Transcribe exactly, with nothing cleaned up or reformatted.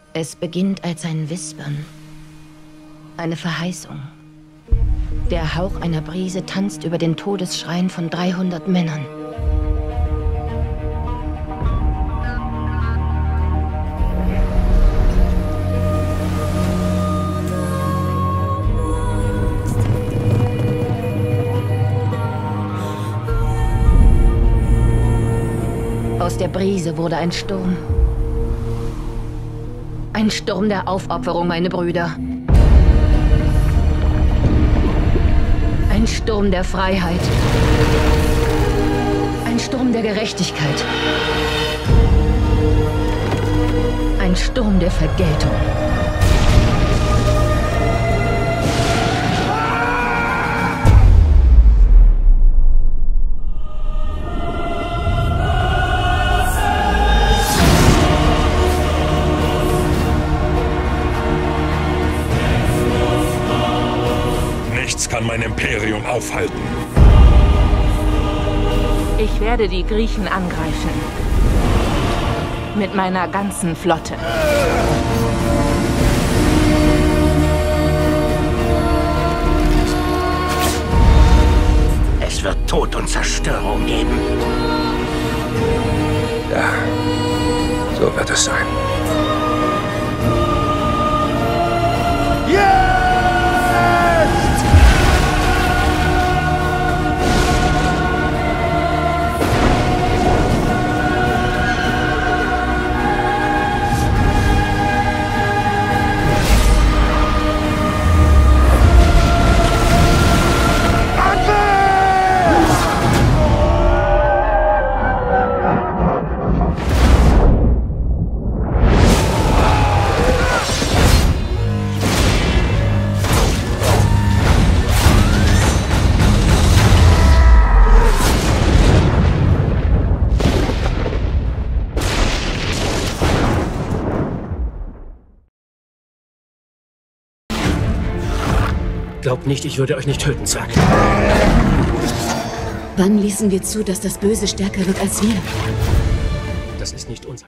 Es beginnt als ein Wispern. Eine Verheißung. Der Hauch einer Brise tanzt über den Todesschreien von dreihundert Männern. Aus der Brise wurde ein Sturm. Ein Sturm der Aufopferung, meine Brüder. Ein Sturm der Freiheit. Ein Sturm der Gerechtigkeit. Ein Sturm der Vergeltung. Nichts kann mein Imperium aufhalten. Ich werde die Griechen angreifen. Mit meiner ganzen Flotte. Es wird Tod und Zerstörung geben. Ja, so wird es sein. Glaubt nicht, ich würde euch nicht töten, Zack. Wann ließen wir zu, dass das Böse stärker wird als wir? Das ist nicht unser.